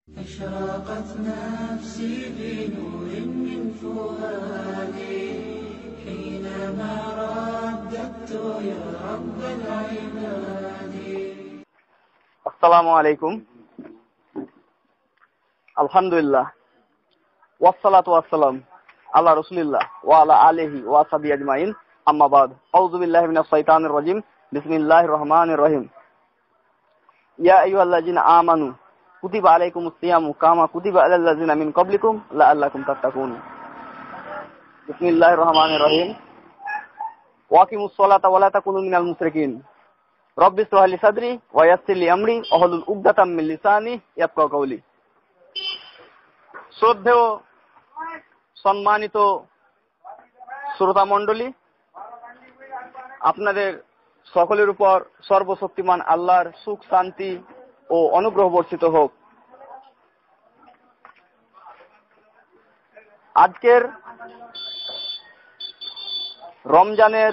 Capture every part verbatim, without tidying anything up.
أشرقت نفسي بنور من فؤادي حينما رددت يا رب العباد. السلام عليكم. الحمد لله والصلاة والسلام على رسول الله وعلى آله وصحبه أجمعين. أما بعد، أعوذ بالله من الشيطان الرجيم. بسم الله الرحمن الرحيم. يا أيها الذين آمنوا كتب عليكم الصيام كما كتب على الذين من قبلكم لعلكم تتقون. بسم الله الرحمن الرحيم. وأقيموا الصلاة ولا تكونوا من المشركين. رب اشرح لي صدري ويسر لي أمري واحلل عقدة من لساني يفقهوا قولي. শ্রদ্ধেয় সম্মানিত শ্রোতা মণ্ডলী, আপনাদের সকলের উপর সর্বশক্তিমান আল্লাহর সুখ, শান্তি ও অনুগ্রহ বর্ষিত হোক। আজকের রমজানের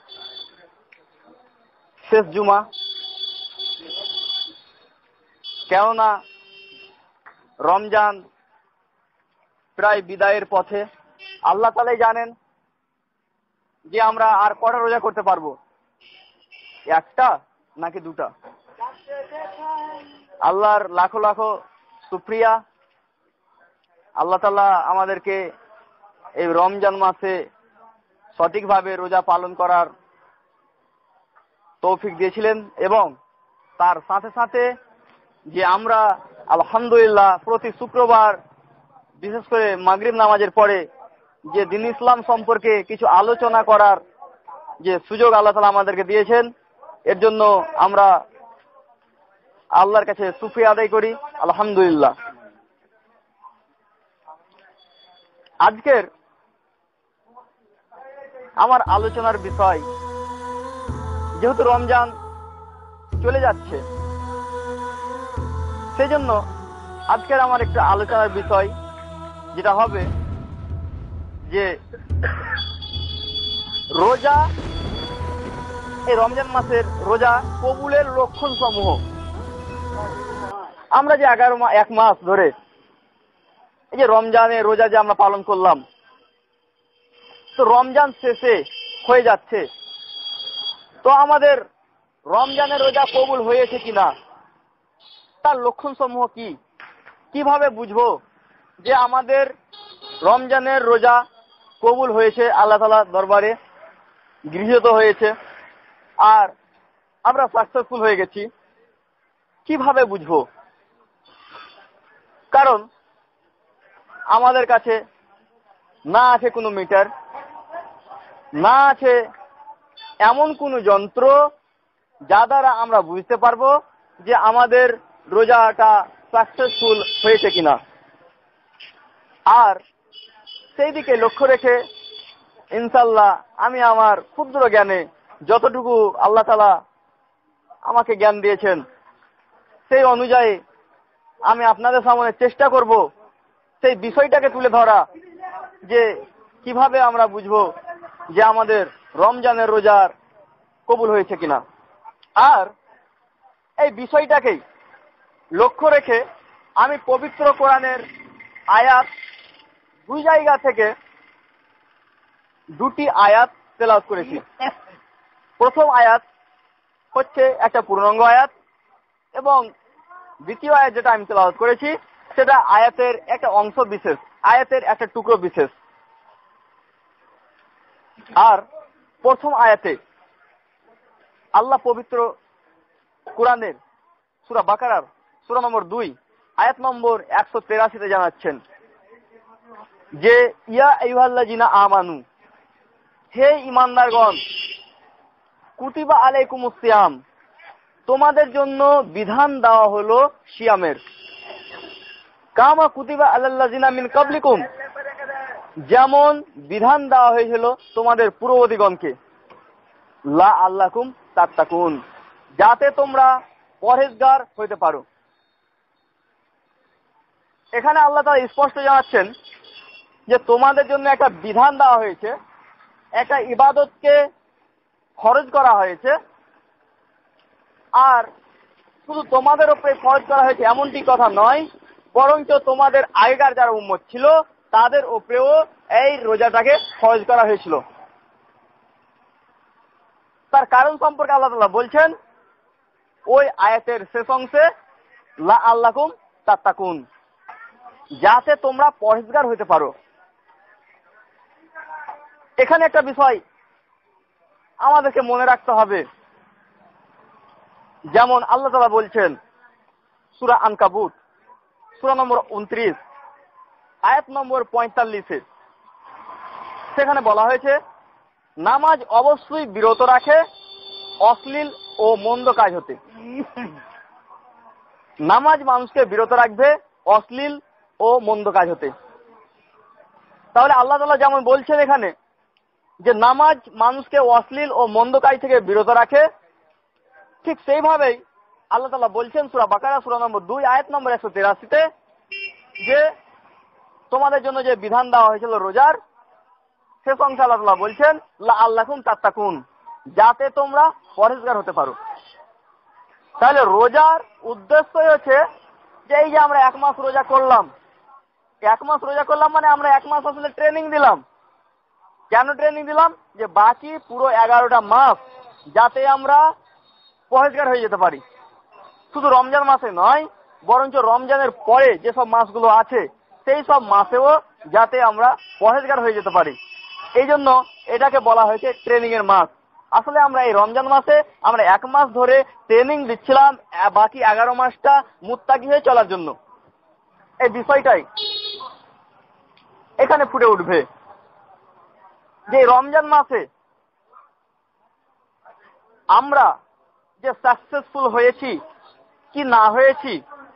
শেষ জুমা, কেননা রমজান প্রায় বিদায়ের পথে। আল্লাহ তাআলাই জানেন যে আমরা আর কটা রোজা করতে পারবো, একটা নাকি দুটা। আল্লাহর লাখো লাখো শুকরিয়া, আল্লাহ তাআলা আমাদেরকে এই রমজান মাসে সঠিকভাবে রোজা পালন করার তৌফিক দিয়েছিলেন, এবং তার সাথে সাথে যে আমরা আলহামদুলিল্লাহ প্রতি শুক্রবার বিশেষ করে মাগরিব নামাজের পরে যে দিন ইসলাম সম্পর্কে কিছু আলোচনা করার যে সুযোগ আল্লাহ তাআলা আমাদেরকে দিয়েছেন, এর জন্য আমরা আল্লাহর কাছে শুকরিয়া আদায় করি, আলহামদুলিল্লাহ। আজকের আমার আলোচনার বিষয়, যেহেতু রমজান চলে যাচ্ছে, সেজন্য আজকের আমার একটা আলোচনার বিষয় যেটা হবে যে রোজা, এই রমজান মাসের রোজা কবুলের লক্ষণ সমূহ। আমরা যে এগারো এক মাস ধরে এই যে রমজানের রোজা যে আমরা পালন করলাম, তো রমজান শেষে হয়ে যাচ্ছে, তো আমাদের রমজানের রোজা কবুল হয়েছে কিনা, তার লক্ষণ সমূহ কি, কিভাবে বুঝবো যে আমাদের রমজানের রোজা কবুল হয়েছে, আল্লাহ তাআলার দরবারে গৃহীত হয়েছে, আর আমরা সাকসেসফুল হয়ে গেছি, কিভাবে বুঝবো? কারণ আমাদের কাছে না আছে কোনো মিটার, না আছে এমন কোনো যন্ত্র যা দ্বারা আমরা বুঝতে পারবো যে আমাদের রোজাটা সাকসেসফুল হয়েছে কিনা। আর সেই দিকে লক্ষ্য রেখে ইনশাআল্লাহ আমি আমার ক্ষুদ্র জ্ঞানে যতটুকু আল্লাহ তাআলা আমাকে জ্ঞান দিয়েছেন, সেই অনুযায়ী আমি আপনাদের সামনে চেষ্টা করব সেই বিষয়টাকে তুলে ধরা, যে কিভাবে আমরা বুঝবো যে আমাদের রমজানের রোজার কবুল হয়েছে কিনা। আর এই বিষয়টাকেই লক্ষ্য রেখে আমি পবিত্র কোরআনের আয়াত দুই জায়গা থেকে দুটি আয়াত তেলাওয়াত করেছি। প্রথম আয়াত হচ্ছে একটা পূর্ণাঙ্গ আয়াত, এবং দ্বিতীয় আয়াত যেটা আমি তেলাওয়াত করেছি সেটা আয়াতের একটা অংশ বিশেষ, আয়াতের একটা টুকরো বিশেষ। আর প্রথম আয়াতে আল্লাহ পবিত্র কোরআনের সূরা বাকারার সূরা নম্বর দুই আয়াত নম্বর একশো তেরাশিতে জানাচ্ছেন যে ইয়া আইয়ুহাল্লাযিনা আমানু, হে ঈমানদারগণ, কুতিবা আলাইকুমুস সিয়াম, তোমাদের জন্য বিধান দেওয়া হলো সিয়ামের, কামা কুতিবা আলাল্লাযিনা মিন ক্বাবলিকুম, যেমন বিধান দেওয়া হয়েছিল তোমাদের পূর্ববর্তীগণকে, লাআল্লাকুম তাত্তাকুন, যাতে তোমরা পরহেজগার হইতে পারো। এখানে আল্লাহ তাআলা স্পষ্ট জানাচ্ছেন যে তোমাদের জন্য একটা বিধান দেওয়া হয়েছে, একটা ইবাদতকে ফরজ করা হয়েছে, আর শুধু তোমাদের উপরে ফরজ করা হয়েছে এমনটি কথা নয়, বরঞ্চ তোমাদের আগেকার যারা উম্মত ছিল তাদের উপরেও এই রোজাটাকে ফরজ করা হয়েছিল। তার কারণ সম্পর্কে আল্লাহ তাআলা বলছেন ওই আয়াতের শেষ অংশে, লাআল্লাকুম তাত্তাকুন, যাতে তোমরা পরহেজগার হতে পারো। এখানে একটা বিষয় আমাদেরকে মনে রাখতে হবে, যেমন আল্লাহ তাআলা বলছেন সূরা আনকাবুত সূরা নম্বর উনত্রিশ আয়াত নম্বর পঁয়তাল্লিশে, সেখানে বলা হয়েছে নামাজ অবশ্যই বিরত রাখে অশ্লীল ও মন্দ কাজ হতে। নামাজ মানুষকে বিরত রাখবে অশ্লীল ও মন্দ কাজ হতে। তাহলে আল্লাহ তাআলা যেমন বলছেন এখানে যে নামাজ মানুষকে অশ্লীল ও মন্দ কাজ থেকে বিরত রাখে, ঠিক সেইভাবেই আল্লাহ তাআলা বলছেন সূরা বাকারা সূরা নম্বর দুই আয়াত নম্বর একশো তেরাশিতে যে তোমাদের জন্য যে বিধান দেওয়া হয়েছিল রোজার, শেষ অংশে আল্লাহ তাআলা বলছেন লাআল্লাকুম তাত্তাকুন, যাতে তোমরা পরহেজগার হতে পারো। তাহলে রোজার উদ্দেশ্যই হচ্ছে যে এই যে আমরা এক মাস রোজা করলাম, এক মাস রোজা করলাম মানে আমরা এক মাস আসলে ট্রেনিং দিলাম। কেন ট্রেনিং দিলাম? যে বাকি পুরো এগারোটা মাস যাতে আমরা পরহেজগার হয়ে যেতে পারি। শুধু রমজান মাসে নয়, বরঞ্চ রমজানের পরে যেসব মাসগুলো আছে সেই সব মাসেও যাতে আমরা পরহেজগার হয়ে যেতে পারি। এই জন্য এটাকে বলা হয়েছে ট্রেনিং এর মাস। আসলে আমরা এই রমজান মাসে আমরা এক মাস ধরে ট্রেনিং দিচ্ছিলাম বাকি এগারো মাসটা মুত্তাকি হয়ে চলার জন্য। এই বিষয়টাই এখানে ফুটে উঠবে যে রমজান মাসে আমরা যে সাকসেসফুল হয়েছি কি না হয়েছি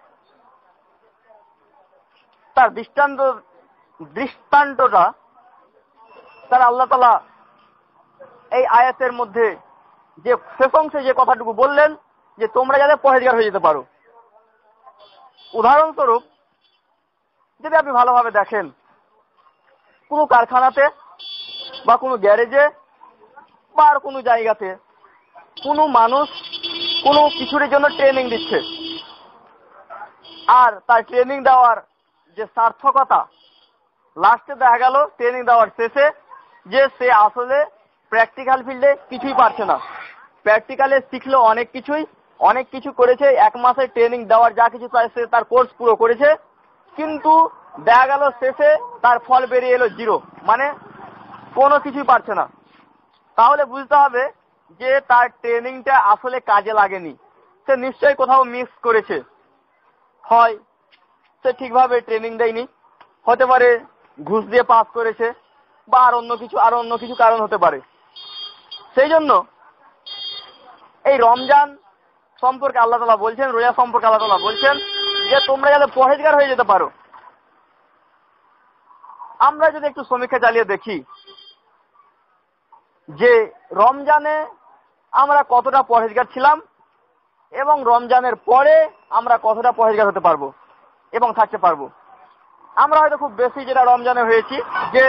তার দৃষ্টান্ত দৃষ্টান্তটা তার আল্লাহ তাআলা এই আয়াতের মধ্যে যে শেষ অংশে যে কথাটুকু বললেন যে তোমরা যাতে পরহেজগার হয়ে যেতে পারো। উদাহরণস্বরূপ যদি আপনি ভালোভাবে দেখেন, কোনো কারখানাতে বা কোনো গ্যারেজে বা আর কোনো জায়গাতে কোনো মানুষ কোনো কিছুর জন্য ট্রেনিং দিচ্ছে, আর তার ট্রেনিং দেওয়ার যে সার্থকতা লাস্টে দেখা গেল ট্রেনিং দেওয়ার শেষে যে সে আসলে প্র্যাকটিক্যাল ফিল্ডে কিছুই পারছে না। প্র্যাকটিক্যালে শিখলো অনেক কিছুই, অনেক কিছু করেছে, এক মাসের ট্রেনিং দেওয়ার যা কিছু সে তার কোর্স পুরো করেছে, কিন্তু দেখা গেল শেষে তার ফল বেরিয়ে এলো জিরো, মানে কোনো কিছুই পারছে না। তাহলে বুঝতে হবে যে তার ট্রেনিংটা আসলে কাজে লাগেনি, সে নিশ্চয়ই কোথাও মিস করেছে। হয় সে ঠিকভাবে ট্রেনিং দেয়নি, হতে পারে ঘুষ দিয়ে পাস করেছে, বা আর অন্য কিছু আর অন্য কিছু কারণ হতে পারে। সেই জন্য এই রমজান সম্পর্কে আল্লাহ তাআলা বলছেন, রোজা সম্পর্কে আল্লাহ তাআলা বলছেন যে তোমরা যাতে পরহেজগার হয়ে যেতে পারো। আমরা যদি একটু সমীক্ষা চালিয়ে দেখি যে রমজানে আমরা কতটা পরহেজগার ছিলাম এবং রমজানের পরে আমরা কতটা পরহেজগার হতে পারবো এবং থাকতে পারবো। আমরা হয়তো খুব বেশি যেটা রমজানে হয়েছি যে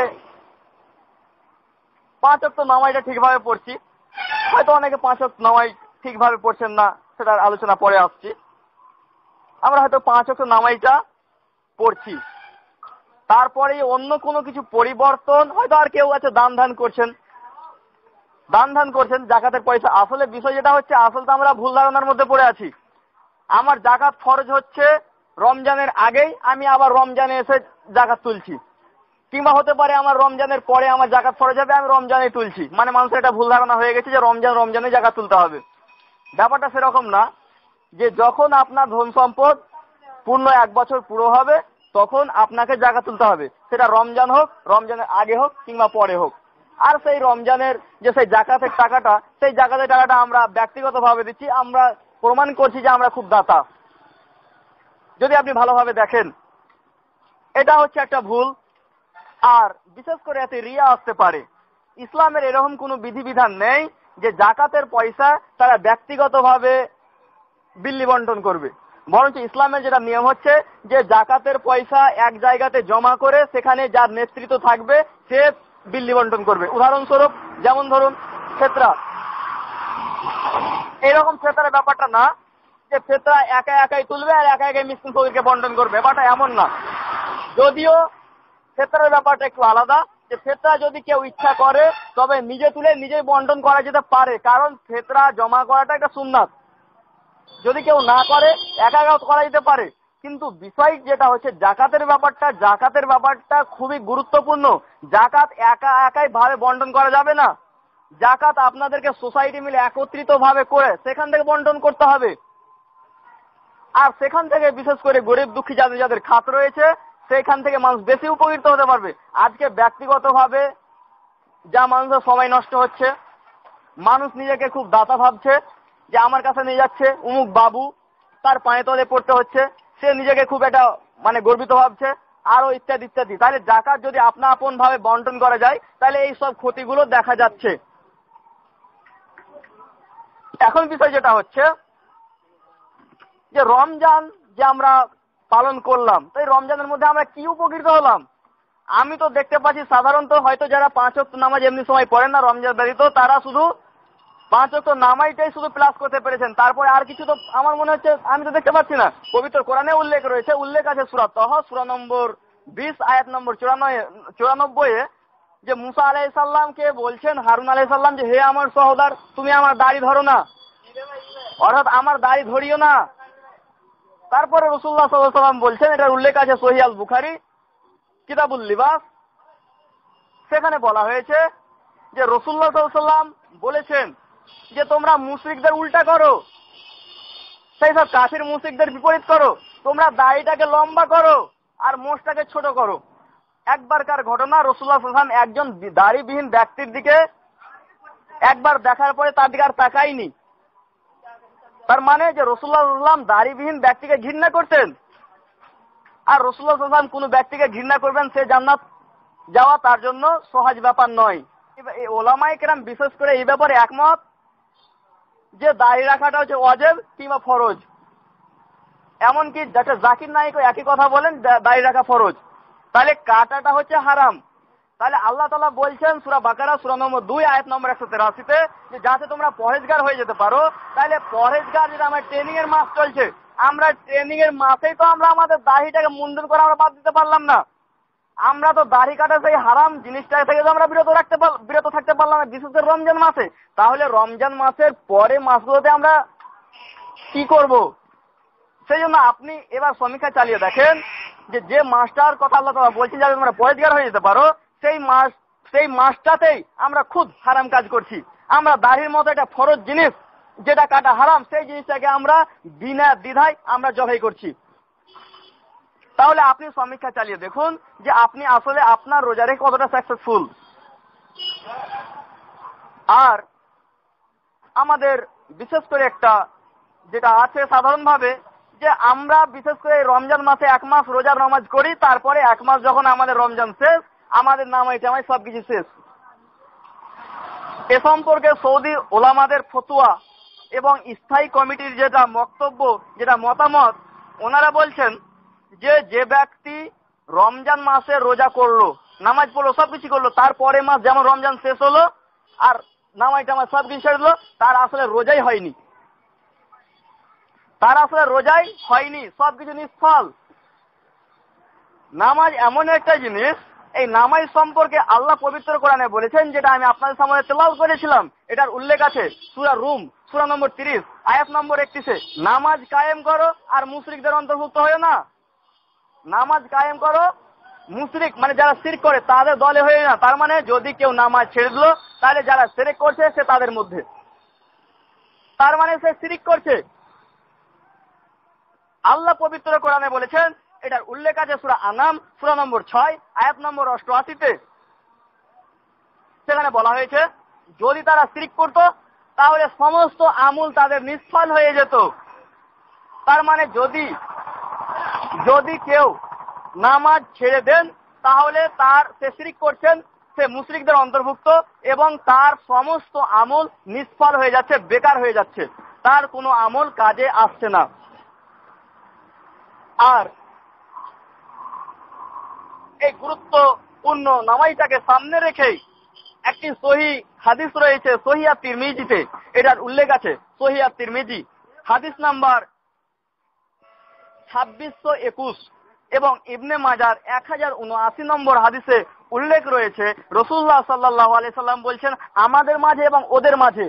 পাঁচ ওয়াক্ত নামাজটা ঠিকভাবে পড়ছি, হয়তো অনেকে পাঁচ ওয়াক্ত নামাজ ঠিকভাবে পড়ছেন না, সেটার আলোচনা পরে আসছি। আমরা হয়তো পাঁচ ওয়াক্ত নামাজটা পড়ছি, তারপরে অন্য কোনো কিছু পরিবর্তন, হয়তো আর কেউ আছে দান ধান করছেন, দান ধান করছেন জাকাতের পয়সা। আসলে বিষয় যেটা হচ্ছে, আসলে তো আমরা ভুল ধারণার মধ্যে পড়ে আছি। আমার জাকাত ফরজ হচ্ছে রমজানের আগেই, আমি আবার রমজানে এসে জাকাত তুলছি, কিংবা হতে পারে আমার রমজানের পরে আমার জাকাত ফরজ হবে, আমি রমজানে তুলছি। মানে মানুষের একটা ভুল ধারণা হয়ে গেছে যে রমজান রমজানে জাকাত তুলতে হবে। ব্যাপারটা সেরকম না, যে যখন আপনার ধন সম্পদ পূর্ণ এক বছর পুরো হবে তখন আপনাকে জাকাত তুলতে হবে, সেটা রমজান হোক, রমজানের আগে হোক কিংবা পরে হোক। আর সেই রমজানের যে সেই জাকাতের টাকাটা, সেই জাকাতের টাকাটা আমরা ব্যক্তিগতভাবে দিচ্ছি, আমরা প্রমাণ করছি যে আমরা খুব দাতা। যদি আপনি ভালোভাবে দেখেন, এটা হচ্ছে একটা ভুল। আর বিশেষ করে এতে রিয়া আসতে পারে। ইসলামের এরকম কোনো বিধিবিধান নেই যে জাকাতের পয়সা তারা ব্যক্তিগতভাবে বিল্লি বন্টন করবে, বরঞ্চ ইসলামের যেটা নিয়ম হচ্ছে যে জাকাতের পয়সা এক জায়গাতে জমা করে সেখানে যার নেতৃত্ব থাকবে সে বিল্লি বন্টন করবে। উদাহরণস্বরূপ যেমন ধরুন ফেতরা, এরকম ফেতরার ব্যাপারটা না যে ফেতরা একা একাই তুলবে আর একা একাই মিসকিন ফকিরকে বন্টন করবে, ব্যাপারটা এমন না। যদিও ফেতরার ব্যাপারটা একটু আলাদা, যে ফেতরা যদি কেউ ইচ্ছা করে তবে নিজে তুলে নিজেই বন্টন করা যেতে পারে, কারণ ফেতরা জমা করাটা একটা সুন্নাত। যদি কেউ না করে একা একা করা যেতে পারে। কিন্তু বিষয় যেটা হচ্ছে জাকাতের ব্যাপারটা, জাকাতের ব্যাপারটা খুবই গুরুত্বপূর্ণ। জাকাত একা একাই ভাবে বন্টন করা যাবে না। জাকাত আপনাদেরকে সোসাইটি মিলে একত্রিত ভাবে করে সেখান থেকে বন্টন করতে হবে। আর সেখান থেকে বিশেষ করে গরিব দুঃখী যাদের যাদের খাত রয়েছে সেখান থেকে মানুষ বেশি উপকৃত হতে পারবে। আজকে ব্যক্তিগতভাবে যা মানুষের সময় নষ্ট হচ্ছে, মানুষ নিজেকে খুব দাতা ভাবছে, যে আমার কাছে নিয়ে যাচ্ছে উমুক বাবু, তার পায়ে তলে পড়তে হচ্ছে, সে নিজেকে খুব একটা মানে গর্বিত ভাবছে, আরো ইত্যাদি ইত্যাদি। তাহলে জাকাত যদি আপনা আপন ভাবে বন্টন করা যায় তাহলে এই সব ক্ষতিগুলো দেখা যাচ্ছে। এখন বিষয় যেটা হচ্ছে যে রমজান যে আমরা পালন করলাম, তো এই রমজানের মধ্যে আমরা কি উপকৃত হলাম? আমি তো দেখতে পাচ্ছি সাধারণত হয়তো যারা পাঁচ ওয়াক্ত নামাজ এমনি সময় পড়েন না রমজান ব্যতীত, তারা শুধু পাঁচ ওয়াক্ত নামাজটাই শুধু প্লাস করতে পেরেছেন, তারপরে আর কিছু তো আমার মনে হচ্ছে আমি তো দেখতে পাচ্ছি না। পবিত্র কোরআনে উল্লেখ রয়েছে, উল্লেখ আছে সূরা তহ সূরা নম্বর বিশ আয়াত নম্বর চুরানব্বই এ, যে মুসা আলাইহিস সালামকে বলছেন হারুন আলাইহিস সালাম যে হে আমার সহোদর, তুমি আমার দাড়ি ধরো না, অর্থাৎ আমার দাড়ি ধরিও না। তারপরে রাসূলুল্লাহ সাল্লাল্লাহু আলাইহি ওয়াসাল্লাম বলছেন, এটার উল্লেখ আছে সহিহ আল বুখারী কিতাবুল লিবাস, সেখানে বলা হয়েছে যে রাসূলুল্লাহ সাল্লাল্লাহু আলাইহি ওয়াসাল্লাম বলেছেন যে তোমরা মুশরিকদের উল্টা করো, সেই সব কাফির মুশরিকদের বিপরীত করো, তোমরা দাড়িটাকে লম্বা করো আর মোষটাকে ছোট করো। একবারকার ঘটনা, রাসূলুল্লাহ সাল্লাল্লাহু আলাইহি ওয়াসাল্লাম একজন দাড়িবিহীন ব্যক্তির দিকে একবার দেখার পরে তার দিকে আর তাকায়নি। তার মানে যে রাসূলুল্লাহ সাল্লাল্লাহু আলাইহি ওয়াসাল্লাম দাড়িবিহীন ব্যক্তিকে ঘৃণা করতেন। আর রাসূলুল্লাহ সাল্লাল্লাহু আলাইহি ওয়াসাল্লাম কোনো ব্যক্তিকে ঘৃণা করবেন সে জান্নাত যাওয়া তার জন্য সহজ ব্যাপার নয়। এই ওলামায়ে কেরাম বিশেষ করে এই ব্যাপারে একমত যে দাড়ি রাখাটা হচ্ছে ওয়াজিব কিংবা ফরজ। এমনকি যাতে জাকির নায়েক একই কথা বলেন দাড়ি রাখা ফরজ, তাহলে কাটাটা হচ্ছে হারাম। তাহলে আল্লাহ তাআলা বলছেন সূরা বাকারা সূরা নম্বর দুই আয়াত নম্বর একশো তেরাশি তে যে যাতে তোমরা পরহেজগার হয়ে যেতে পারো। তাহলে পরহেজগার যেটা আমার ট্রেনিং এর মাস চলছে, আমরা ট্রেনিং এর মাসেই তো আমরা আমাদের দাড়িটাকে মুন্ডন করে আমরা বাদ দিতে পারলাম না। আমরা তো দাড়ি কাটা সেই হারাম জিনিসটা থেকে তো আমরা বিরত রাখতে বিরত থাকতে পারলাম না, বিশেষ করে রমজান মাসে। তাহলে রমজান মাসের পরে মাসগুলোতে আমরা কি করব? সেই জন্য আপনি এবার সমীক্ষা চালিয়ে দেখেন যে যে মাসটার কথা আল্লাহ তাআলা বলছেন যাতে তোমরা পরহেজগার হয়ে যেতে পারো, সেই মাস সেই মাসটাতেই আমরা খুব হারাম কাজ করছি। আমরা দাড়ির মতো একটা ফরজ জিনিস যেটা কাটা হারাম, সেই জিনিসটাকে আমরা বিনা দ্বিধায় আমরা জবাই করছি। তাহলে আপনি সমীক্ষা চালিয়ে দেখুন যে আপনি আসলে আপনার রোজা রেখে কতটা সাকসেসফুল। আর আমাদের বিশেষ করে একটা যেটা আছে সাধারণভাবে যে আমরা বিশেষ করে রমজান মাসে এক মাস রোজার নামাজ করি, তারপরে এক মাস যখন আমাদের রমজান শেষ আমাদের নামাই টামাই সবকিছু শেষ। এ সম্পর্কে সৌদি ওলামাদের ফতোয়া এবং স্থায়ী কমিটির যেটা বক্তব্য, যেটা মতামত, ওনারা বলছেন যে যে ব্যক্তি রমজান মাসে রোজা করলো, নামাজ পড়লো, সবকিছু করলো, তারপরে মাস যেমন রমজান শেষ হলো আর নামাজ টামাজ সবকিছু ছেড়ে দিল, তার আসলে রোজাই হয়নি, তার আসলে রোজাই হয়নি, সবকিছু নিষ্ফল। নামাজ এমন একটা জিনিস, এই নামাজ সম্পর্কে আল্লাহ পবিত্র কোরআনে বলেছেন, যেটা আমি আপনাদের সামনে তেলাওয়াত করেছিলাম, এটার উল্লেখ আছে সূরা রুম সূরা নম্বর তিরিশ আয়াত নম্বর একত্রিশে, নামাজ কায়েম করো আর মুশরিকদের অন্তর্ভুক্ত হয়ো না। নামাজ কায়েম করো, মুশরিক মানে যারা শিরক করে তাদের দলে হয়ে না। তার মানে যদি কেউ নামাজ ছেড়ে দিল তাহলে যারা শিরক করছে সে তাদের মধ্যে, তার মানে সে শিরক করছে। আল্লাহ পবিত্র কোরআনে বলেছেন, এটার উল্লেখ আছে সূরা আনাম সূরা নম্বর ছয় আয়াত নম্বর অষ্টআশি তে, সেখানে বলা হয়েছে যদি তারা শিরক করত তাহলে সমস্ত আমল তাদের নিষ্ফল হয়ে যেত। তার মানে যদি যদি কেউ নামাজ ছেড়ে দেন তাহলে তার সে শিরক করছেন, সে মুশরিকদের অন্তর্ভুক্ত এবং তার সমস্ত আমল নিষ্ফল হয়ে যাচ্ছে, বেকার হয়ে যাচ্ছে, তার কোনো আমল কাজে আসছে না। আর এই গুরুত্বপূর্ণ নামাজটাকে সামনে রেখেই একটি সহিহ হাদিস রয়েছে সহিহ তিরমিজিতে, এটার উল্লেখ আছে সহিহ তিরমিজি হাদিস নাম্বার ছাব্বিশশো একুশ এবং ইবনে মাজার এক হাজার উনআশি নম্বর হাদিসে উল্লেখ রয়েছে, রাসূলুল্লাহ সাল্লাল্লাহু আলাইহি সাল্লাম বলছেন, আমাদের মাঝে এবং ওদের মাঝে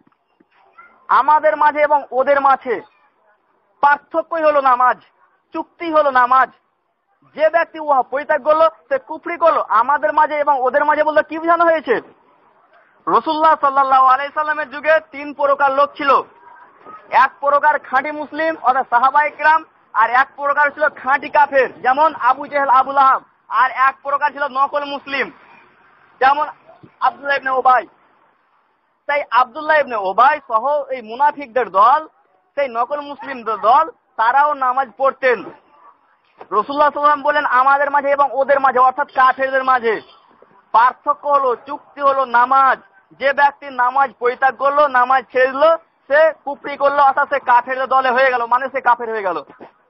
আমাদের মাঝে এবং ওদের মাঝে পার্থক্যই হলো নামাজ, চুক্তি হলো নামাজ। যে ব্যক্তি উহা পরিত্যাগ করলো সে কুফরি করলো। আমাদের মাঝে এবং ওদের মাঝে বলতে কি বোঝানো হয়েছে? রাসূলুল্লাহ সাল্লাল্লাহু আলাইহি সাল্লামের যুগে তিন প্রকার লোক ছিল। এক প্রকার খাঁটি মুসলিম অর্থাৎ সাহাবায়ে কিরাম, আর এক প্রকার ছিল খাঁটি কাফের যেমন আবু জেহেল, আবু লাহাব, আর এক প্রকার ছিল নকল মুসলিম যেমন আব্দুল্লাহ ইবনে উবাই। তাই আব্দুল্লাহ ইবনে উবাই সহ এই মুনাফিকদের দল, সেই নকল মুসলিমদের দল, তারাও নামাজ পড়তেন। রাসূলুল্লাহ সাল্লাল্লাহু আলাইহি ওয়াসাল্লাম বলেন, আমাদের মাঝে এবং ওদের মাঝে অর্থাৎ কাফেরদের মাঝে পার্থক্য হলো, চুক্তি হলো নামাজ। যে ব্যক্তি নামাজ পরিত্যাগ করলো, নামাজ ছেড়ে দিল, সে কুফরি করলো অর্থাৎ সে কাফেরদের দলে হয়ে গেল, মানে সে কাফের হয়ে গেল।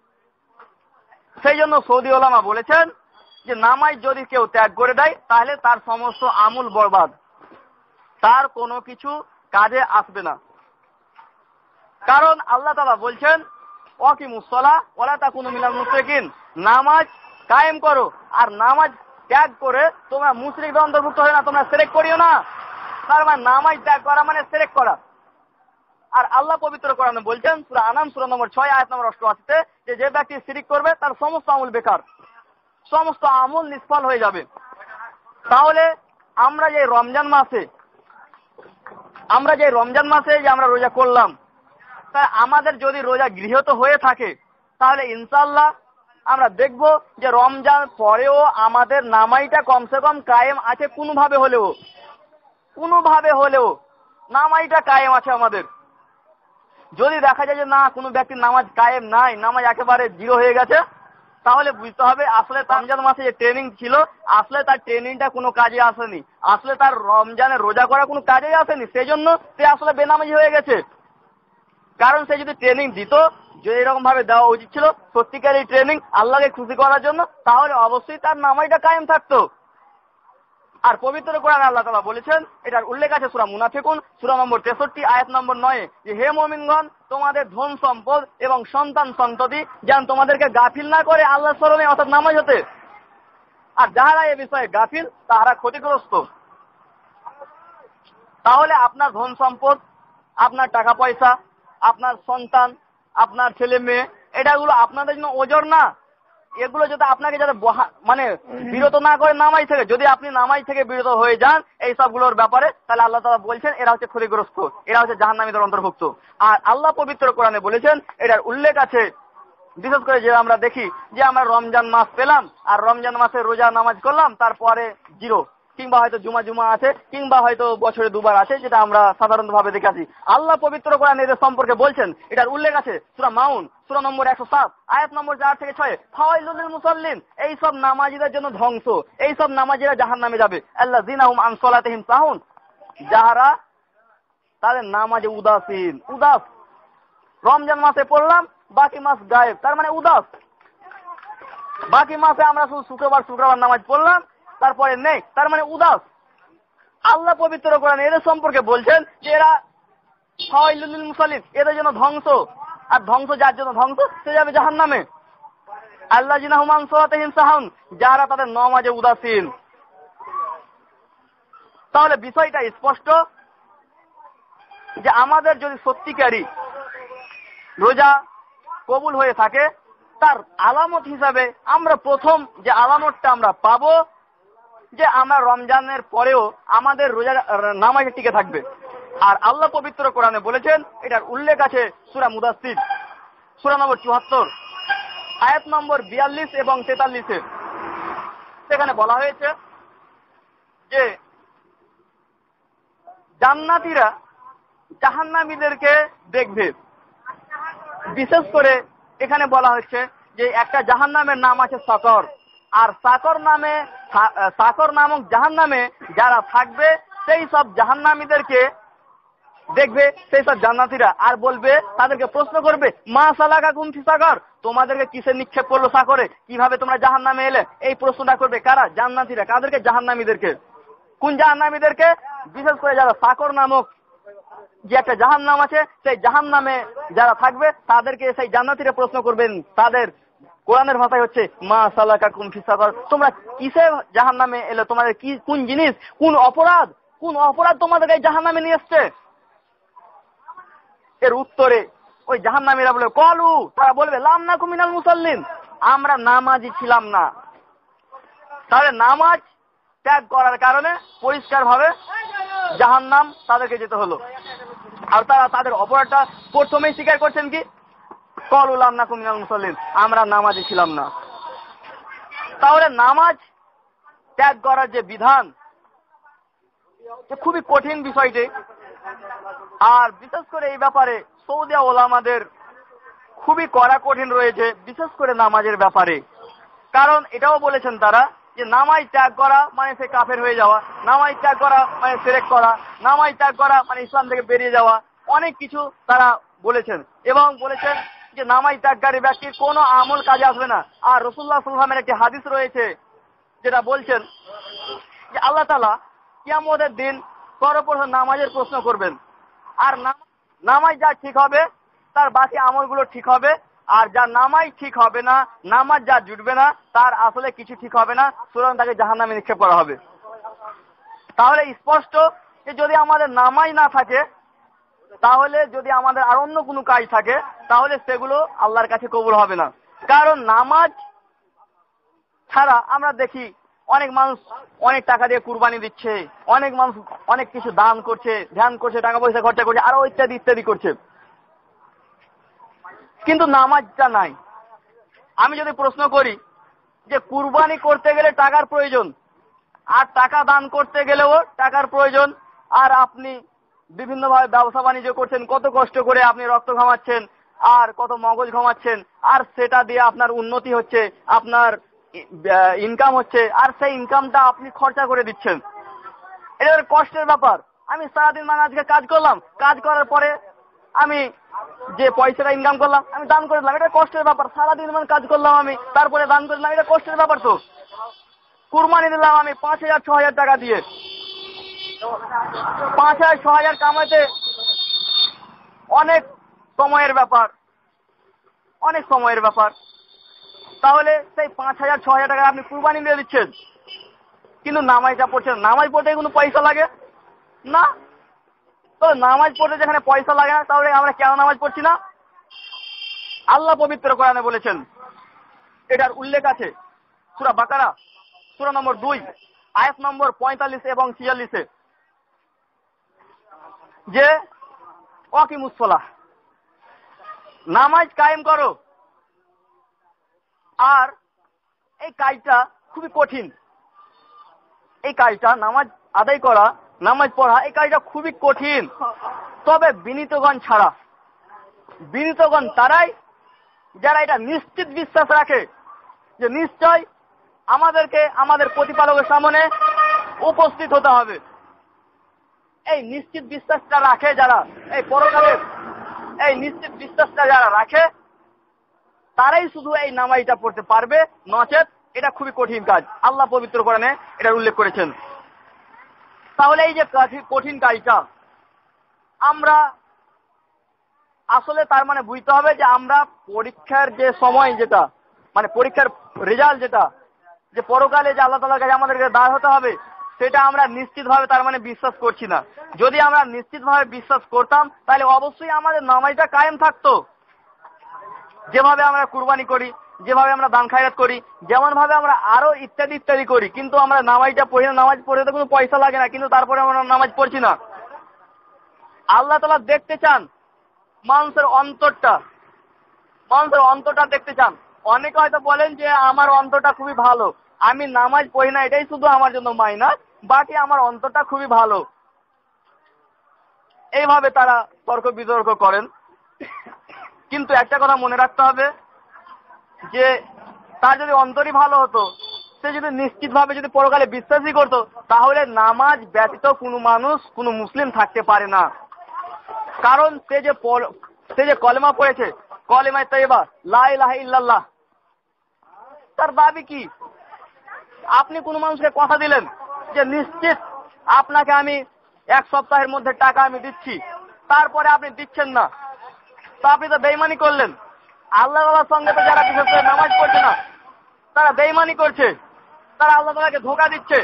সেই জন্য সৌদি ওলামা বলেছেন যে নামাজ যদি কেউ ত্যাগ করে দেয় তাহলে তার সমস্ত আমল বরবাদ, তার কোনো কিছু কাজে আসবে না। কারণ আল্লাহ তাআলা বলছেন, ওয়াকিমুস সালাহ ওয়ালা তাকুনু মিনাল মুশরিকিন, নামাজ কায়েম করো আর নামাজ ত্যাগ করে তোমরা মুশরিকদের অন্তর্ভুক্ত হয় না, তোমরা শিরক করিও না। তার মানে নামাজ ত্যাগ করা মানে শিরক করা। আর আল্লাহ পবিত্র কোরআনে বলছেন সূরা আনাম সূরা নম্বর ছয় আয়াত নম্বর অষ্টআশিতে যে যে ব্যক্তি শিরক করবে তার সমস্ত আমল বেকার, সমস্ত আমল নিষ্ফল হয়ে যাবে। তাহলে আমরা যে রমজান মাসে আমরা যে রমজান মাসে যে আমরা রোজা করলাম, তাই আমাদের যদি রোজা গৃহীত হয়ে থাকে তাহলে ইনশাআল্লাহ আমরা দেখব যে রমজান পরেও আমাদের নামাজটা কমসে কম কায়েম আছে, কোনোভাবে হলেও কোনোভাবে হলেও নামাজটা কায়েম আছে আমাদের। যদি দেখা যায় যে না কোনো ব্যক্তির নামাজ কায়েম নাই, নামাজ একেবারে জিরো হয়ে গেছে, তাহলে বুঝতে হবে আসলে রমজান মাসে যে ট্রেনিং ছিল আসলে তার ট্রেনিংটা কোনো কাজে আসেনি, আসলে তার রমজানে রোজা করা কোনো কাজেই আসেনি, সেই জন্য সে আসলে বেনামাজি হয়ে গেছে। কারণ সে যদি ট্রেনিং দিত, যদি এরকম ভাবে দেওয়া উচিত ছিল সত্যিকার এই ট্রেনিং আল্লাহকে খুশি করার জন্য, তাহলে অবশ্যই তার নামাজটা কায়েম থাকতো। আর পবিত্র কোরআনে আল্লাহ তাআলা বলেছেন, এটার উল্লেখ আছে সূরা মুনাফিকুন সূরা নম্বর তেষট্টি আয়াত নম্বর নয়, যে হে মুমিনগণ, তোমাদের ধন সম্পদ এবং সন্তান সন্ততি যেন তোমাদেরকে গাফিল না করে আল্লাহর স্মরণে অর্থাৎ নামাজ হতে। আর যাহারা এ বিষয়ে গাফিল তাহারা ক্ষতিগ্রস্ত। তাহলে আপনার ধন সম্পদ, আপনার টাকা পয়সা, আপনার সন্তান, আপনার ছেলে মেয়ে, এটাগুলো আপনাদের জন্য ওজর না। এগুলো যদি আপনাকে যাতে মানে বিরত না করে নামাজ থেকে, যদি আপনি নামাজ থেকে বিরত হয়ে যান এই সবগুলোর ব্যাপারে, তাহলে আল্লাহ তাআলা বলছেন এরা হচ্ছে ক্ষতিগ্রস্ত, এরা হচ্ছে জাহান্নামীদের অন্তর্ভুক্ত। আর আল্লাহ পবিত্র কোরআনে বলেছেন, এটার উল্লেখ আছে বিশেষ করে যে আমরা দেখি যে আমরা রমজান মাস পেলাম আর রমজান মাসে রোজা নামাজ করলাম, তারপরে জিরো, কিংবা হয়তো জুমা জুমা আছে, কিংবা হয়তো বছরে দুবার আছে, যেটা আমরা সাধারণভাবে দেখে আছি। আল্লাহ পবিত্র কোরআনে এদের সম্পর্কে বলছেন, এটার উল্লেখ আছে সূরা মাউন সূরা নম্বর একশো সাত আয়াত নম্বর চার থেকে ছয়, ফাওয়াইলুল লিল মুসাল্লিন, এই সব নামাজীদের জন্য ধ্বংস, এই সব নামাজীরা জাহান্নামে যাবে। আল্লাযিনা হুম আন সালাতিহিম সাহুন, যারা তাদের নামাজে উদাসীন, উদাস। রমজান মাসে পড়লাম, বাকি মাস গায়েব, তার মানে উদাস। বাকি মাসে আমরা শুধু শুক্রবার শুক্রবার নামাজ পড়লাম, তারপরে নেই, তার মানে উদাস। আল্লাহ পবিত্র কোরআনে এদের সম্পর্কে বলছেন যে এরা ফাওয়াইলুল লিল মুসাল্লিন, এদের জন্য ধ্বংস। আর ধ্বংস যার জন্য ধ্বংস, সে যাবে জাহান্নামে। আল্লাযিনা হুম আন সালাতিহিম সাহুন, যারা তাদের নামাজে উদাসীন। তাহলে বিষয়টা স্পষ্ট যে আমাদের যদি সত্যিকারই রোজা কবুল হয়ে থাকে, তার আলামত হিসাবে আমরা প্রথম যে আলামতটা আমরা পাবো যে আমরা রমজানের পরেও আমাদের রোজা নামাজে টিকে থাকবে। আর আল্লাহ পবিত্র কোরআনে বলেছেন, এটার উল্লেখ আছে সূরা মুদাসসির সূরা নম্বর চুয়াত্তর আয়াত নম্বর বিয়াল্লিশ এবং তেতাল্লিশে। সেখানে বলা হয়েছে যে জান্নাতীরা জাহান্নামীদেরকে দেখবে। বিশেষ করে এখানে বলা হচ্ছে যে একটা জাহান্নামের নাম আছে সাকর, আর সাকর নামে সাকর নামক জাহান্নামে যারা থাকবে সেই সব জাহান্নামীদেরকে দেখবে সেই সব জান্নাতীরা, আর বলবে, তাদেরকে প্রশ্ন করবে, মা সালাকাকুম ফি সাকর, তোমাদেরকে কিসে নিক্ষেপ করলো সাকরে, কিভাবে তোমরা জাহান্নামে এলে? এই প্রশ্নটা করবে কারা? জান্নাতীরা। কাদেরকে? জাহান্নামীদেরকে। কোন জাহান্নামীদেরকে? বিশেষ করে যারা সাকর নামক যে একটা জাহান্নাম আছে, সেই জাহান্নামে যারা থাকবে তাদেরকে সেই জান্নাতীরা প্রশ্ন করবেন, তাদের কোরআনের ভাষায় হচ্ছে মা সালাকাকুম ফি সাকার, তোমরা কিসে জাহান্নামে এলে, তোমাদের কি কোন জিনিস, কোন অপরাধ, কোন অপরাধ তোমাদেরকে জাহান্নামে নিয়ে এসছে? এর উত্তরে ওই জাহান্নামীরা বলে কলু, তারা বলবে লাম নাকু মিনাল মুসাল্লিন, আমরা নামাজি ছিলাম না। তাহলে নামাজ ত্যাগ করার কারণে পরিষ্কার ভাবে জাহান্নাম তাদেরকে যেতে হলো। আর তারা তাদের অপরাধটা প্রথমেই স্বীকার করছেন কি, কলু লাম নাকু মিনাল মুসাল্লিন, আমরা নামাজি ছিলাম না। তাহলে নামাজ ত্যাগ করার যে বিধান, খুবই কঠিন বিষয়টি। আর বিশেষ করে এই ব্যাপারে সৌদি ওলামাদের খুবই কড়া কঠিন রয়েছে, বিশেষ করে নামাজের ব্যাপারে। কারণ এটাও বলেছেন তারা যে নামাজ ত্যাগ করা মানে সে কাফের হয়ে যাওয়া, নামাজ ত্যাগ করা মানে শিরক করা, নামাজ ত্যাগ করা মানে ইসলাম থেকে বেরিয়ে যাওয়া, অনেক কিছু তারা বলেছেন। এবং বলেছেন যে নামাজ ত্যাগকারী ব্যক্তির কোনো আমল কাজে আসবে না। আর রাসূলুল্লাহ সাল্লাল্লাহু আলাইহি ওয়াসাল্লামের একটি হাদিস রয়েছে যেটা বলছেন যে আল্লাহ তাআলা কিয়ামতের দিন সর্বপ্রথম নামাজের প্রশ্ন করবেন। আর নামাজ যা ঠিক হবে তার বাকি আমলগুলো ঠিক হবে, আর যার নামাজ ঠিক হবে না, নামাজ যা জুটবে না, তার আসলে কিছু ঠিক হবে না, সুতরাং তাকে জাহান্নামে নিক্ষেপ করা হবে। তাহলে স্পষ্ট যে যদি আমাদের নামাজ না থাকে, তাহলে যদি আমাদের আর অন্য কোনো কাজ থাকে, তাহলে সেগুলো আল্লাহর কাছে কবুল হবে না। কারণ নামাজ ছাড়া আমরা দেখি অনেক মানুষ অনেক টাকা দিয়ে কুরবানি দিচ্ছে, অনেক মানুষ অনেক কিছু দান করছে, ধ্যান করছে, টাকা পয়সা খরচা করছে, আরো ইত্যাদি ইত্যাদি করছে, কিন্তু নামাজটা নাই। আমি যদি প্রশ্ন করি যে কুরবানি করতে গেলে টাকার প্রয়োজন, আর টাকা দান করতে গেলেও টাকার প্রয়োজন, আর আপনি বিভিন্নভাবে ব্যবসা বাণিজ্য করছেন, কত কষ্ট করে আপনি রক্ত ঘামাচ্ছেন, আর কত মগজ ঘামাচ্ছেন, আর সেটা দিয়ে আপনার উন্নতি হচ্ছে, আপনার ইনকাম হচ্ছে, আর সেই ইনকামটা আপনি খরচা করে দিচ্ছেন। এটা কষ্টের ব্যাপার। আমি সারাদিন মানে আজকে কাজ করলাম, কাজ করার পরে আমি যে পয়সাটা ইনকাম করলাম আমি দান করে দিলাম, এটা কষ্টের ব্যাপার। সারাদিন মানে কাজ করলাম আমি, তারপরে দান করে দিলাম, এটা কষ্টের ব্যাপার। তো কুরবানি দিলাম আমি পাঁচ হাজার ছ হাজার টাকা দিয়ে, পাঁচ হাজার ছ হাজার কামাইতে অনেক সময়ের ব্যাপার, অনেক সময়ের ব্যাপার। তাহলে সেই পাঁচ হাজার ছ হাজার টাকা আপনি কুরবানি দিয়ে দিচ্ছেন, কিন্তু নামাজটা পড়ছেন। নামাজ পড়তে কোনো পয়সা লাগে না, তো নামাজ পড়তে যেখানে পয়সা লাগে না, তাহলে আমরা কেন নামাজ পড়ছি না? আল্লাহ পবিত্র কোরআনে বলেছেন, এটার উল্লেখ আছে সূরা বাকারা সূরা নম্বর দুই আয়াত নম্বর পঁয়তাল্লিশ এবং ছিয়াল্লিশে, যে ওয়াকিমুস সালাহ, নামাজ কায়েম করো। আর এই কাজটা খুবই কঠিন, এই কাজটা নামাজ আদায় করা, নামাজ পড়া, এই কাজটা খুবই কঠিন। তবে বিনীতগণ ছাড়া, বিনীতগণ তারাই যারা এটা নিশ্চিত বিশ্বাস রাখে যে নিশ্চয় আমাদেরকে আমাদের প্রতিপালকের সামনে উপস্থিত হতে হবে। এই নিশ্চিত বিশ্বাসটা রাখে যারা, এই পরকালের এই নিশ্চিত বিশ্বাসটা যারা রাখে, তারাই শুধু এই নামাজটা পড়তে পারবে, নচেত এটা খুবই কঠিন কাজ। আল্লাহ পবিত্র কোরআনে এটা উল্লেখ করেছেন। তাহলে এই যে কঠিন কাজটা আমরা আসলে তার মানে বুঝতে হবে যে আমরা পরীক্ষার যে সময়, যেটা মানে পরীক্ষার রেজাল্ট, যেটা যে পরকালে যে আল্লাহ তাআলার কাছে আমাদেরকে দাঁড় হতে হবে, সেটা আমরা নিশ্চিতভাবে তার মানে বিশ্বাস করছি না। যদি আমরা নিশ্চিতভাবে বিশ্বাস করতাম, তাহলে অবশ্যই আমাদের নামাজটা কায়েম থাকতো। যেভাবে আমরা কুরবানি করি, যেভাবে আমরা দান খায়রাত করি, যেমন ভাবে আমরা আরো ইত্যাদি ইত্যাদি করি, কিন্তু আমরা নামাজটা পড়ি না। নামাজ পড়ে তো কোনো পয়সা লাগে না, কিন্তু তারপরে আমরা নামাজ পড়ছি না। আল্লাহ তাআলা দেখতে চান মানুষের অন্তরটা, মানুষের অন্তরটা দেখতে চান। অনেকে হয়তো বলেন যে আমার অন্তরটা খুবই ভালো, আমি নামাজ পড়ি না, এটাই শুধু আমার জন্য মাইনাস, বাকি আমার অন্তরটা খুবই ভালো। এইভাবে তারা তর্ক বিতর্ক করেন। কিন্তু একটা কথা মনে রাখতে হবে যে তার যদি অন্তরই ভালো হতো, সে যদি নিশ্চিতভাবে যদি পরকালে বিশ্বাসই করতো, তাহলে নামাজ ব্যতীত কোনো মানুষ, কোনো মুসলিম থাকতে পারে না। কারণ সে যে সে যে কলেমা পড়েছে, কলেমায়ে তয়্যিবা লা ইলাহা ইল্লাল্লাহ, তার দাবি কি? আপনি কোনো মানুষকে কথা দিলেন যে নিশ্চিত আপনাকে আমি এক সপ্তাহের মধ্যে টাকা আমি দিচ্ছি, তারপরে আপনি দিচ্ছেন না, তা আপনি তো বেঈমানি করলেন। আল্লাহ তাআলার সঙ্গে তো যারা বিশেষ করে নামাজ পড়ছে না, তারা বেঈমানি করছে, তারা আল্লাহ তাআলাকে ধোঁকা দিচ্ছে।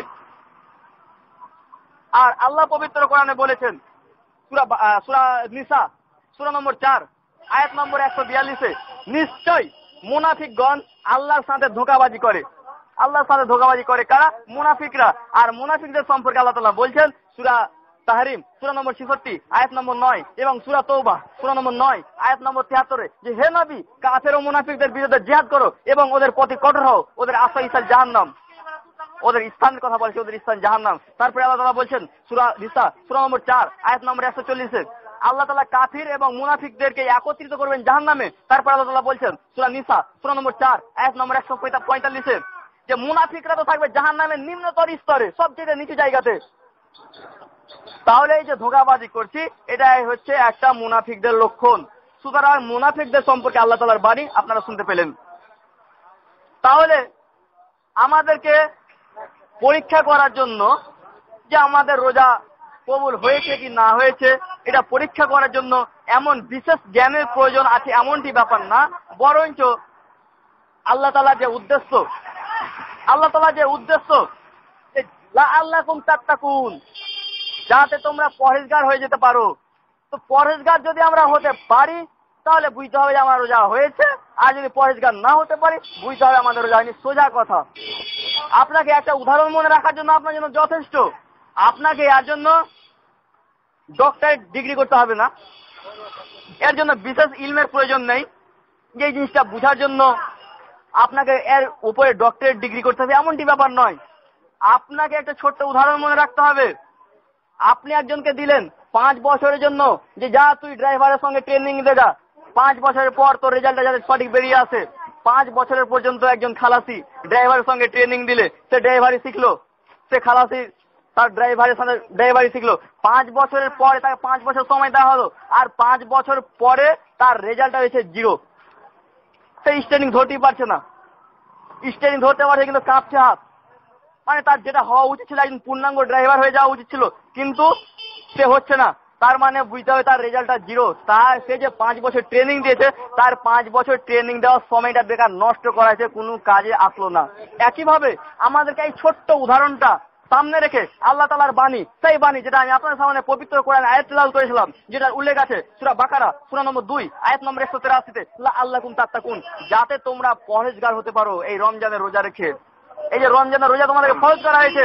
আর আল্লাহ পবিত্র কোরআনে বলেছেন, সূরা সূরা নিসা সূরা নম্বর চার আয়াত নম্বর একশো বিয়াল্লিশে, নিশ্চয় মুনাফিকগণ আল্লাহর সাথে ধোঁকাবাজি করে। আল্লাহর সাথে ধোঁকাবাজি করে কারা? মুনাফিকরা। আর মুনাফিকদের সম্পর্কে আল্লাহ তাআলা বলছেন সূরা তাহরিম সূরা নম্বর ছেষট্টি আয়াত নম্বর নয় এবং সূরা তওবা সূরা নম্বর নয় আয়াত নম্বর তিয়াত্তরে, যে হে নবী, কাফের ও মুনাফিকদের বিরুদ্ধে জিহাদ করো এবং ওদের প্রতি কঠোর হও, ওদের আশ্রয় স্থান জাহান্নাম। ওদের স্থানের কথা বলছে, ওদের স্থান জাহান্নাম। তারপরে আল্লাহ তাআলা বলছেন সূরা নিসা সূরা নম্বর চার আয়াত নম্বর একশো চল্লিশে, আল্লাহ তাআলা কাফির এবং মুনাফিকদেরকে একত্রিত করবেন জাহান্নামে। তারপর আল্লাহ তাআলা বলছেন সূরা নিসা সূরা নম্বর চার আয়াত নম্বর একশো পঁয়তাল্লিশে, যে মুনাফিকরা তো থাকবে জাহান্নামের নিম্নতর স্তরে, সবচেয়ে নিচু জায়গাতে। তাহলে এই যে ধোঁকাবাজি করছি, এটাই হচ্ছে একটা মুনাফিকদের লক্ষণ। সুতরাং মুনাফিকদের সম্পর্কে আল্লাহ তাআলার বাণী আপনারা শুনতে পেলেন। তাহলে আমাদেরকে পরীক্ষা করার জন্য যে আমাদের রোজা কবুল হয়েছে কি না হয়েছে, এটা পরীক্ষা করার জন্য এমন বিশেষ জ্ঞানের প্রয়োজন আছে এমনটি ব্যাপার না, বরঞ্চ আল্লাহ তাআলা যে উদ্দেশ্য আল্লাহ তাআলা যে উদ্দেশ্য লাআল্লাকুম তাত্তাকুন, যাতে তোমরা পরহেজগার হয়ে যেতে পারো। তো পরহেজগার যদি আমরা হতে পারি তাহলে বুঝতে হবে যে আমার রোজা হয়েছে, আর যদি পরহেজগার না হতে পারি বুঝতে হবে আমাদের রোজা হয়নি। সোজা কথা। আপনাকে একটা উদাহরণ মনে রাখার জন্য আপনার জন্য যথেষ্ট। আপনাকে এর জন্য ডক্টরেট ডিগ্রি করতে হবে না, এর জন্য বিশেষ ইলমের প্রয়োজন নেই যে এই জিনিসটা বোঝার জন্য আপনাকে এর উপরে ডক্টরেট ডিগ্রি করতে হবে, এমনটি ব্যাপার নয়। আপনাকে একটা ছোট্ট উদাহরণ মনে রাখতে হবে। আপনি একজনকে দিলেন পাঁচ বছরের জন্য যে যা তুই ড্রাইভারের সঙ্গে ট্রেনিং দে যা, পাঁচ বছরের পর তোর রেজাল্টটা যাতে সঠিক বেরিয়ে আসে। পাঁচ বছরের পর্যন্ত একজন খালাসি ড্রাইভারের সঙ্গে ট্রেনিং দিলে সে ড্রাইভারি শিখলো, সে খালাসি তার ড্রাইভারের সঙ্গে ড্রাইভারি শিখলো। পাঁচ বছরের পরে তাকে পাঁচ বছর সময় দেওয়া হলো, আর পাঁচ বছর পরে তার রেজাল্টটা হয়েছে জিরো। সে স্টিয়ারিং ধরতেই পারছে না, স্টিয়ারিং ধরতে পারছে কিন্তু কাঁপছে হাত। মানে তার যেটা হওয়া উচিত ছিল, একজন পূর্ণাঙ্গ ড্রাইভার হয়ে যাওয়া উচিত ছিল, কিন্তু সে হচ্ছে না। তার মানে বুঝতে হবে তার রেজাল্টটা জিরো। তার সে যে পাঁচ বছর ট্রেনিং দিয়েছে, তার পাঁচ বছর ট্রেনিং দেওয়ার সময়টা বেকার নষ্ট করা হয়েছে, কোনো কাজে আসলো না। একইভাবে আমাদেরকে এই ছোট্ট উদাহরণটা সামনে রেখে আল্লাহ তাআলার বাণী, সেই বাণী যেটা আমি আপনার সামনে পবিত্র কোরআন আয়াত তেলাওয়াত করেছিলাম, যেটার উল্লেখ আছে সূরা বাকারা সূরা নম্বর দুই আয়াত নম্বর একশো তেরাশিতে, লাআল্লাকুম তাত্তাকুন, যাতে তোমরা পরহেজগার হতে পারো এই রমজানের রোজা রেখে। এই যে রমজানের রোজা তোমাদেরকে ফরজ করা হয়েছে,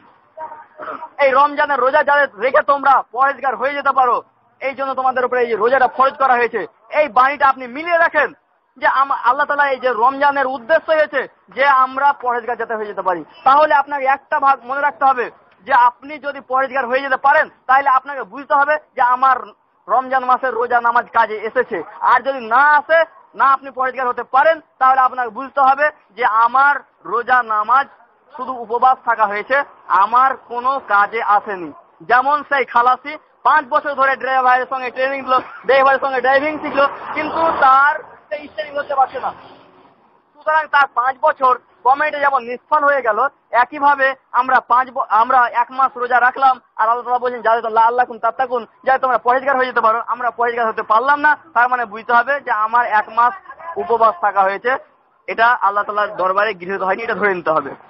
এই রমজানের রোজা যাদের রেখে তোমরা পরহেজগার হয়ে যেতে পারো, এই জন্য তোমাদের উপরে এই যে রোজাটা ফরজ করা হয়েছে। এই বাণীটা আপনি মিলিয়ে রাখেন যে আল্লাহ তাআলা এই যে রমজানের উদ্দেশ্য হয়েছে যে আমরা পরহেজগার যাতে হয়ে যেতে পারি। তাহলে আপনাকে একটা ভাগ মনে রাখতে হবে যে আপনি যদি পরহেজগার হয়ে যেতে পারেন তাহলে আপনাকে বুঝতে হবে যে আমার রমজান মাসের রোজা নামাজ কাজে এসেছে। আর যদি না আসে, না আপনি পরহেজগার হতে পারেন, তাহলে আপনাকে বুঝতে হবে যে আমার রোজা নামাজ শুধু উপবাস থাকা হয়েছে, আমার কোনো কাজে আসেনি। যেমন সেই খালাসি পাঁচ বছর ধরে ড্রাইভারের সঙ্গে ট্রেনিং দিল, ড্রাইভারের সঙ্গে ড্রাইভিং শিখলো, কিন্তু তার সেই স্টিয়ারিং ধরতে পারছে না। সুতরাং তার পাঁচ বছর কমেন্টে যেমন নিষ্ফল হয়ে গেল, একইভাবে আমরা পাঁচ আমরা এক মাস রোজা রাখলাম, আর আল্লাহ তাআলা বলছেন যাতে লাআল্লাকুম তাত্তাকুন, যাতে তোমরা পরহেজগার হয়ে যেতে পারো। আমরা পরহেজগার হতে পারলাম না, তার মানে বুঝতে হবে যে আমার এক মাস উপবাস থাকা হয়েছে, এটা আল্লাহ তাআলার দরবারে গৃহীত হয়নি, এটা ধরে নিতে হবে।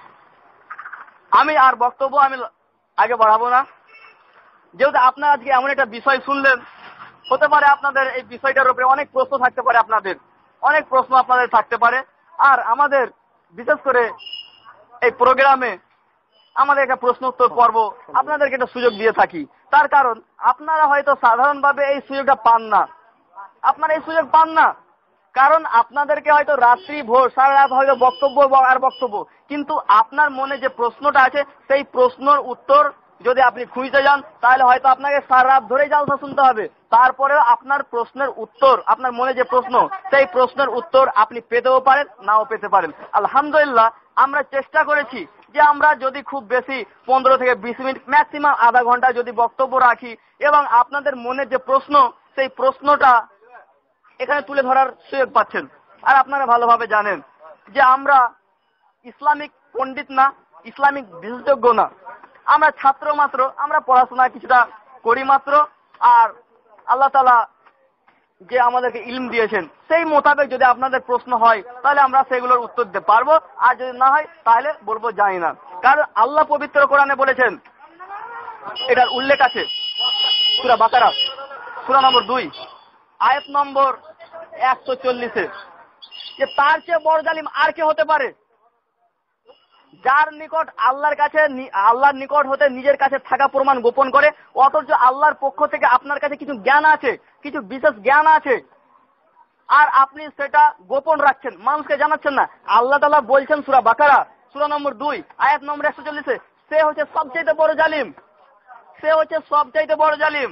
আমি আর বক্তব্য আমি আগে বাড়াবো না, যেহেতু আপনারা আজকে এমন একটা বিষয় শুনলেন, হতে পারে আপনাদের এই বিষয়টার উপরে অনেক প্রশ্ন থাকতে পারে, আপনাদের অনেক প্রশ্ন আপনাদের থাকতে পারে। আর আমাদের বিশেষ করে এই প্রোগ্রামে আমাদের একটা প্রশ্ন উত্তর পর্ব আপনাদেরকে একটা সুযোগ দিয়ে থাকি, তার কারণ আপনারা হয়তো সাধারণভাবে এই সুযোগটা পান না। আপনারা এই সুযোগ পান না কারণ আপনাদেরকে হয়তো রাত্রি ভোর সারা রাত হয়তো বক্তব্য আর বক্তব্য, কিন্তু আপনার মনে যে প্রশ্নটা আছে সেই প্রশ্নের উত্তর যদি আপনি খুঁজতে যান তাহলে হয়তো আপনাকে সারা রাত ধরেই জালসা শুনতে হবে। তারপরেও আপনার প্রশ্নের উত্তর, আপনার মনে যে প্রশ্ন সেই প্রশ্নের উত্তর আপনি পেতেও পারেন, নাও পেতে পারেন। আলহামদুলিল্লাহ আমরা চেষ্টা করেছি যে আমরা যদি খুব বেশি পনেরো থেকে বিশ মিনিট ম্যাক্সিমাম আধা ঘন্টা যদি বক্তব্য রাখি এবং আপনাদের মনে যে প্রশ্ন সেই প্রশ্নটা এখানে তুলে ধরার সুযোগ পাচ্ছেন। আর আপনারা ভালোভাবে জানেন যে আমরা ইসলামিক পণ্ডিত না, ইসলামিক বিশেষজ্ঞ না, আমরা ছাত্র মাত্র, আমরা পড়াশোনা কিছুটা করি মাত্র। আর আল্লাহ তাআলা যে আমাদেরকে ইলম দিয়েছেন সেই মোতাবেক যদি আপনাদের প্রশ্ন হয় তাহলে আমরা সেগুলোর উত্তর দিতে পারবো, আর যদি না হয় তাহলে বলবো জানি না। কারণ আল্লাহ পবিত্র কোরআনে বলেছেন, এটার উল্লেখ আছে সূরা বাকারা সূরা নম্বর দুই আয়াত নম্বর একশো চল্লিশে, যে তার চেয়ে বড় জালিম আর কে হতে পারে, যার নিকট আল্লাহর কাছে আল্লাহর নিকট হতে নিজের কাছে থাকা প্রমাণ গোপন করে, অথচ আল্লাহর পক্ষ থেকে আপনার কাছে কিছু জ্ঞান আছে, কিছু বিশেষ জ্ঞান আছে, আর আপনি সেটা গোপন রাখছেন, মানুষকে জানাচ্ছেন না। আল্লাহ তাআলা বলছেন সূরা বাকারা সূরা নম্বর দুই আয়াত নম্বর একশো চল্লিশে, সে হচ্ছে সবচাইতে বড় জালিম, সে হচ্ছে সবচাইতে বড় জালিম।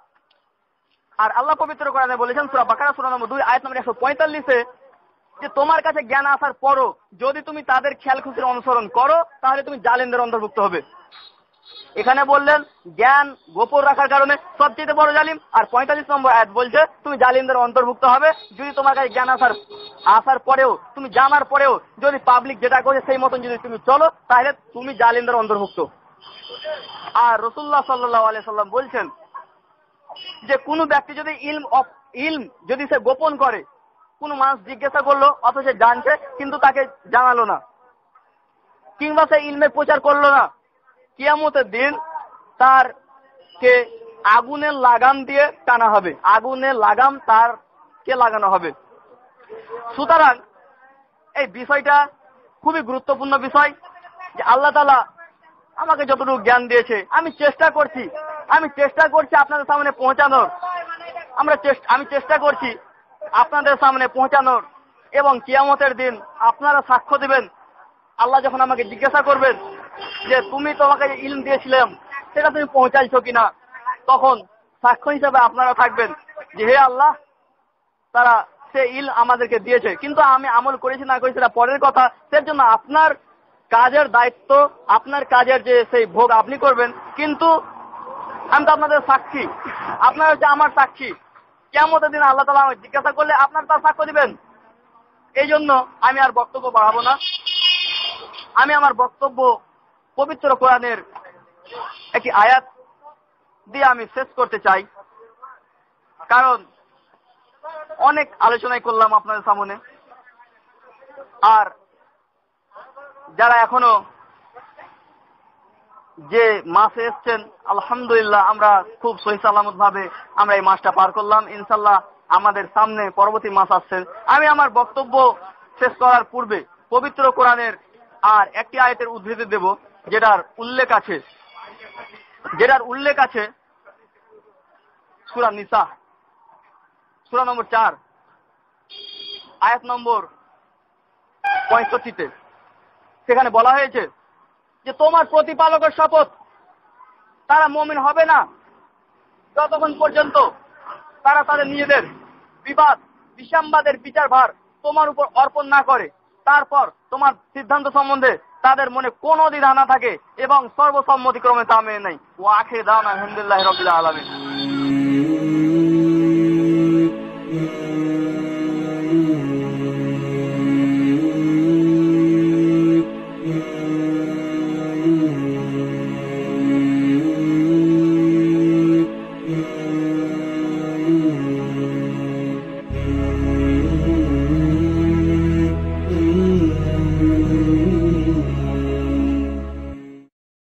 আর আল্লাহ পবিত্র কোরআনে বলেছেন সূরা বাকারা সূরা নম্বর দুই আয়াত নম্বর একশো পঁয়তাল্লিশে, যে তোমার কাছে জ্ঞান আসার পরও যদি তুমি তাদের খেয়াল খুশির অনুসরণ করো তাহলে তুমি জালিমদের অন্তর্ভুক্ত হবে। এখানে বললেন জ্ঞান গোপন রাখার কারণে সবচেয়ে বড় জালিম, আর পঁয়তাল্লিশ নম্বর আয়াত বলছে তুমি জালিমদের অন্তর্ভুক্ত হবে যদি তোমার কাছে জ্ঞান আসার আসার পরেও, তুমি জানার পরেও যদি পাবলিক যেটা করছে সেই মতন যদি তুমি চলো তাহলে তুমি জালিমদের অন্তর্ভুক্ত। আর রাসূলুল্লাহ সাল্লাল্লাহু আলাইহি সাল্লাম বলছেন যে কোনো ব্যক্তি যদি ইলম ইলম যদি সে গোপন করে, কোনো মানুষ জিজ্ঞাসা করলো অথচ সে জানছে কিন্তু তাকে জানালো না, কিংবা সে ইলমের প্রচার করলো না, কিয়ামতের দিন তার কে আগুনের লাগাম দিয়ে টানা হবে, আগুনের লাগাম তার কে লাগানো হবে। সুতরাং এই বিষয়টা খুবই গুরুত্বপূর্ণ বিষয়, যে আল্লাহ তাআলা আমাকে যতটুকু জ্ঞান দিয়েছে আমি চেষ্টা করছি আমি চেষ্টা করছি আপনাদের সামনে পৌঁছানোর আমরা আমি চেষ্টা করছি আপনাদের সামনে পৌঁছানোর এবং কিয়ামতের দিন আপনারা সাক্ষ্য দিবেন। আল্লাহ যখন আমাকে জিজ্ঞাসা করবেন যে তুমি তোমাকে যে ইলম দিয়েছিলাম সেটা তুমি পৌঁছাইছো কিনা, তখন সাক্ষ্য হিসাবে আপনারা থাকবেন যে হে আল্লাহ, তারা সে ইল আমাদেরকে দিয়েছে কিন্তু আমি আমল করেছি না করেছি সেটা পরের কথা, সের জন্য আপনার কাজের দায়িত্ব, আপনার কাজের যে সেই ভোগ আপনি করবেন, কিন্তু আমি তো আপনাদের সাক্ষী, আপনারা হচ্ছে আমার সাক্ষী। কিয়ামতের দিন আল্লাহ তাআলা আমাকে জিজ্ঞাসা করলে আপনার তার সাক্ষ্য দিবেন। এই জন্য আমি আর বক্তব্য বাড়াবো না, আমি আমার বক্তব্য পবিত্র কোরআনের একটি আয়াত দিয়ে আমি শেষ করতে চাই, কারণ অনেক আলোচনাই করলাম আপনাদের সামনে। আর যারা এখনো যে মাসে এসছেন আলহামদুলিল্লাহ, আমরা খুব সহি সালামত ভাবে আমরা এই মাসটা পার করলাম। ইনশাল্লাহ আমাদের সামনে পরবর্তী মাস আসছে। আমি আমার বক্তব্য শেষ করার পূর্বে পবিত্র কোরআনের আর একটি আয়াতের উদ্ধৃতি দেব, যেটার উল্লেখ আছে যেটার উল্লেখ আছে সূরা নিসা সূরা নম্বর চার আয়াত নম্বর পঁয়ষট্টিতে। সেখানে বলা হয়েছে যে তোমার প্রতিপালকের শপথ, তারা মুমিন হবে না যতক্ষণ পর্যন্ত তারা তাদের নিজেদের বিবাদ বিসম্বাদের বিচার ভার তোমার উপর অর্পণ না করে, তারপর তোমার সিদ্ধান্ত সম্বন্ধে তাদের মনে কোনো দ্বিধা না থাকে এবং সর্বসম্মতিক্রমে তা মেনে নেয়। ওয়া আখিরু দাওয়ানা আলহামদুলিল্লাহি রাব্বিল আলামিন।